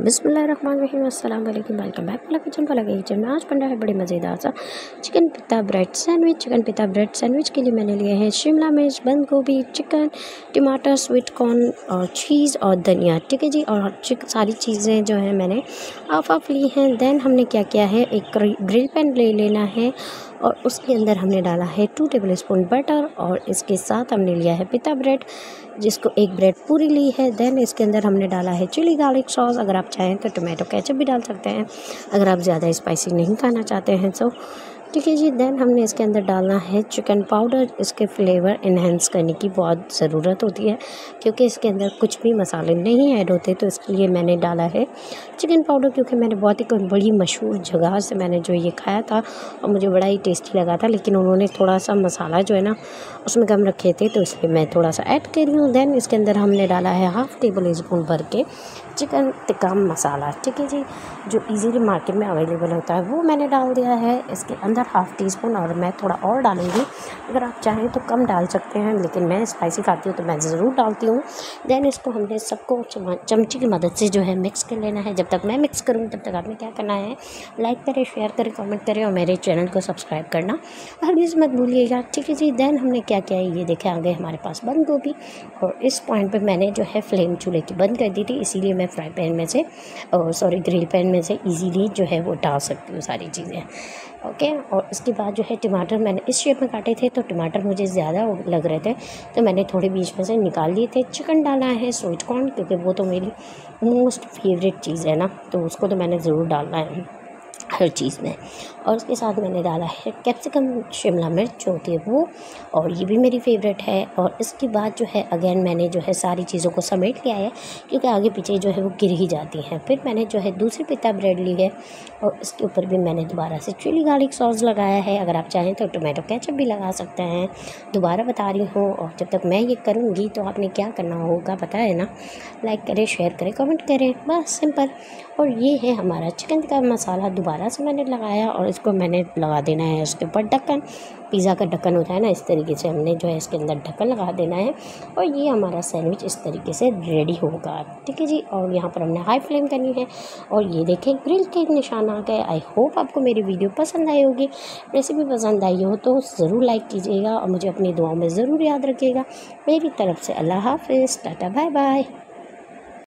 बिस्मिल्लाहिर्रहमानिर्रहीम, अस्सलाम वालेकुम, वेलकम बैक वाला किचन में आज बन रहा है बड़ी मज़ेदार सा chicken pita bread sandwich. Chicken pita bread sandwich के लिए मैंने लिया है शिमला मिर्च, बंद गोभी, चिकन, टमाटर, स्वीट कॉर्न और चीज़ और धनिया। ठीक है जी। और सारी चीज़ें जो है मैंने हाफ ली हैं। देन हमने क्या किया है, एक ग्रिल पैन ले लेना है और उसके अंदर हमने डाला है 2 टेबलस्पून बटर और इसके साथ हमने लिया है पिता ब्रेड, जिसको एक ब्रेड पूरी ली है। देन इसके अंदर हमने डाला है चिली गार्लिक सॉस, अगर आप चाहें तो टोमेटो केचप भी डाल सकते हैं अगर आप ज़्यादा स्पाइसी नहीं खाना चाहते हैं तो। ठीक है जी। देन हमने इसके अंदर डालना है चिकन पाउडर। इसके फ्लेवर इन्हेंस करने की बहुत ज़रूरत होती है क्योंकि इसके अंदर कुछ भी मसाले नहीं ऐड होते, तो इसके लिए मैंने डाला है चिकन पाउडर, क्योंकि मैंने बहुत ही कोई बड़ी मशहूर जगह से मैंने जो ये खाया था और मुझे बड़ा ही टेस्टी लगा था, लेकिन उन्होंने थोड़ा सा मसाला जो है ना उसमें कम रखे थे, तो इसलिए मैं थोड़ा सा ऐड कर रही हूँ। देन इसके अंदर हमने डाला है हाफ़ टेबल स्पून भर के चिकन टिक्का मसाला। ठीक है जी, जो इजीली मार्केट में अवेलेबल होता है वो मैंने डाल दिया है इसके अंदर हाफ़ टी स्पून, और मैं थोड़ा और डालूँगी, अगर आप चाहें तो कम डाल सकते हैं, लेकिन मैं स्पाइसी खाती हूँ तो मैं ज़रूर डालती हूँ। देन इसको हमने सबको चमची की मदद से जो है मिक्स कर लेना है। जब तक मैं मिक्स करूँ तब तक आपने क्या करना है, लाइक करें, शेयर करें, कमेंट करें और मेरे चैनल को सब्सक्राइब करना हरगिज़ मत भूलिएगा। ठीक है जी। देन हमने क्या किया है, ये देखें आ गए हमारे पास बंद गोभी, और इस पॉइंट पे मैंने जो है फ्लेम चूल्हे की बंद कर दी थी, इसीलिए मैं फ्राई पैन में से ग्रिल पैन में से इजीली जो है वो डाल सकती हूँ सारी चीज़ें। ओके। और इसके बाद जो है टमाटर मैंने इस शेप में काटे थे, तो टमाटर मुझे ज़्यादा लग रहे थे तो मैंने थोड़े बीच में से निकाल लिए थे। चिकन डाला है, स्वीट कॉर्न, क्योंकि वो तो मेरी मोस्ट फेवरेट चीज़ है ना, तो उसको तो मैंने ज़रूर डालना है हर चीज़ में। और उसके साथ मैंने डाला है कैप्सिकम, शिमला मिर्च जो होती है वो, और ये भी मेरी फेवरेट है। और इसके बाद जो है अगेन मैंने जो है सारी चीज़ों को समेट लिया है, क्योंकि आगे पीछे जो है वो गिर ही जाती हैं। फिर मैंने जो है दूसरी पिता ब्रेड ली है और इसके ऊपर भी मैंने दोबारा से चिली गार्लिक सॉस लगाया है, अगर आप चाहें तो टोमेटो केचप भी लगा सकते हैं। दोबारा बता रही हूँ, और जब तक मैं ये करूँगी तो आपने क्या करना होगा पता है ना, लाइक करें, शेयर करें, कमेंट करें, बस सिंपल। और ये है हमारा चिकन का मसाला, दोबारा से मैंने लगाया और इसको मैंने लगा देना है उसके ऊपर ढक्कन। पिज़्ज़ा का ढक्कन होता है ना, इस तरीके से हमने जो है इसके अंदर ढक्कन लगा देना है और ये हमारा सैंडविच इस तरीके से रेडी होगा। ठीक है जी। और यहाँ पर हमने हाई फ्लेम करनी है और ये देखें ग्रिल के निशान आ गए। आई होप आपको मेरी वीडियो पसंद आई होगी। रेसिपी पसंद आई हो तो ज़रूर लाइक कीजिएगा और मुझे अपनी दुआओं में ज़रूर याद रखिएगा। मेरी तरफ से अल्लाह हाफ़िज़, टाटा, बाय बाय।